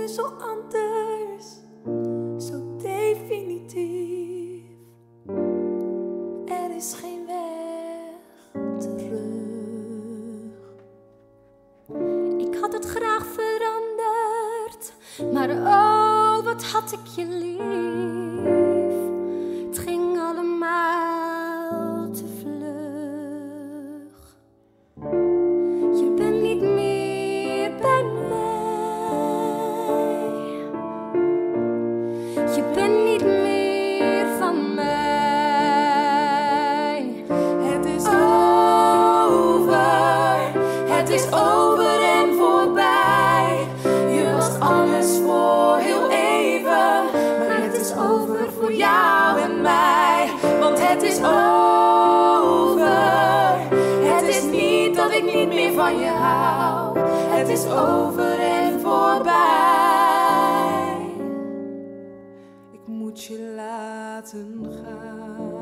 nu zo anders, zo definitief. Er is geen weg terug. Ik had het graag veranderd, maar oh, wat had ik je lief. Het ging allemaal te vlug. Je bent niet meer bij mij. Je bent niet meer van mij. Het is over. Het is over en voorbij. Je was alles voor heel even, maar het is over voor jou en mij. Want het is over. Het is niet dat ik niet meer van je hou. Het is over en voorbij. Ik moet je laten gaan.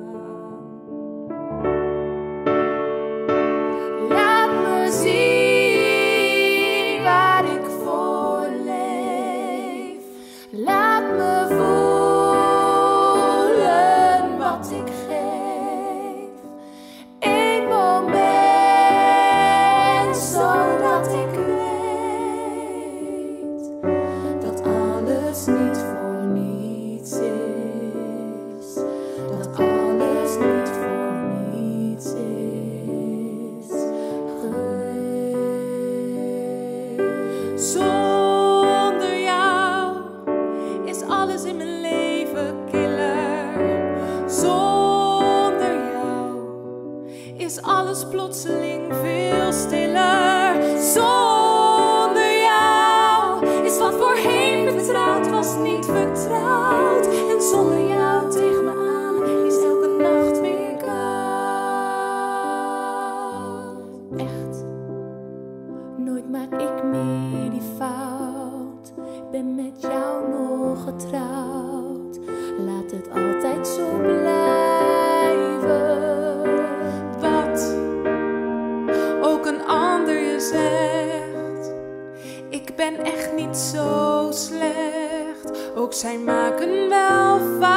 Laat me zien waar ik voor leef. Laat me voelen wat ik geef. Eén moment, zodat ik weet dat alles niet voor niets is. Dat alles niet voor niets is geweest. Zonder jou is alles in mijn leven killer. Zonder jou is alles plotseling veel stiller. Zonder jou is wat voorheen vertrouwd was niet vertrouwd. En zonder jou tegen me aan is elke nacht weer koud. Echt, nooit maak ik meer die fout. Ik ben met jou nog getrouwd. Laat het altijd zo blijven. Wat ook een ander je zegt, ik ben echt niet zo slecht. Ook zij maken wel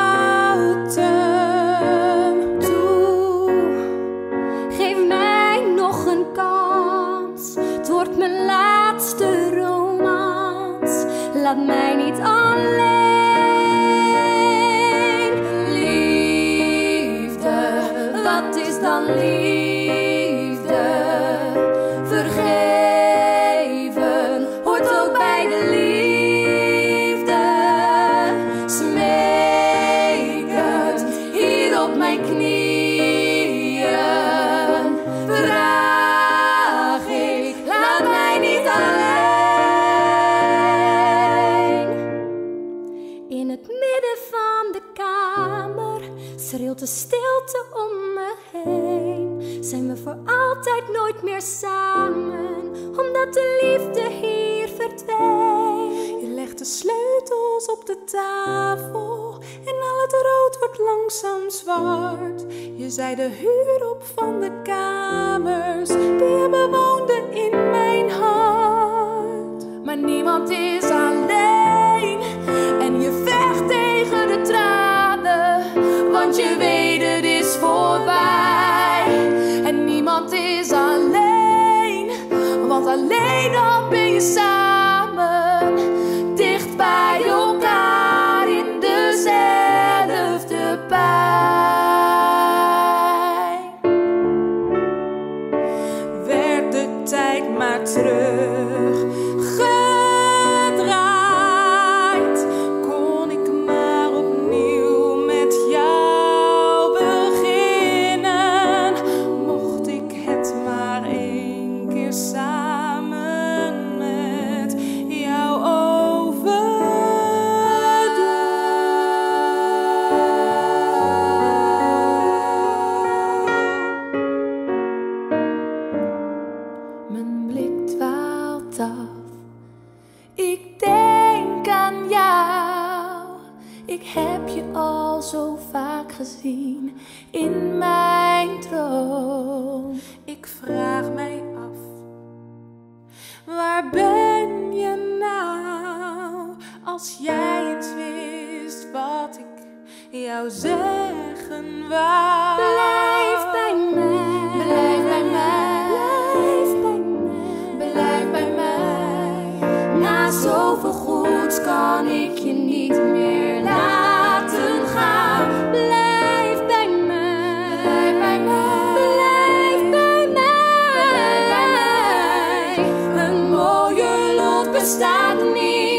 fouten. Toe, geef mij nog een kans. Het wordt mijn laatste romans. Laat mij niet alleen. Liefde, wat is dan liefde? Vergeven hoort ook bij de liefde. Smekend hier op mijn knieën vraag ik, laat mij niet alleen. In het midden van de kamer schreeuwt de stilte om me heen. Zijn we voor altijd nooit meer samen, omdat de liefde hier verdween. Je legt de sleutels op de tafel en al het rood wordt langzaam zwart. Je zei de huur op van de kamers die je bewoonde in mijn hart. Maar niemand is alleen en je vecht tegen de tranen, want je weet het is voorbij. En niemand is alleen, want alleen al ben je samen, dicht bij elkaar in dezelfde pijn. Werd de tijd maar terug gedraaid, kon ik maar opnieuw met jou beginnen. Mocht ik het maar één keer samen met jou overdoen. Mijn blik dwaalt af. Ik denk aan jou. Ik heb je al zo vaak gezien in mijn droom. Ik vraag mij af, waar ben je nou? Als jij eens wist wat ik jou zeggen wou. Blijf bij mij, Blijf bij mij, blijf bij mij, blijf bij mij. Na zoveel goeds kan ik je niet meer laten gaan. Blijf bij mij, Blijf bij mij, blijf bij mij. blijf bij mij. Een mooier lot bestaat niet.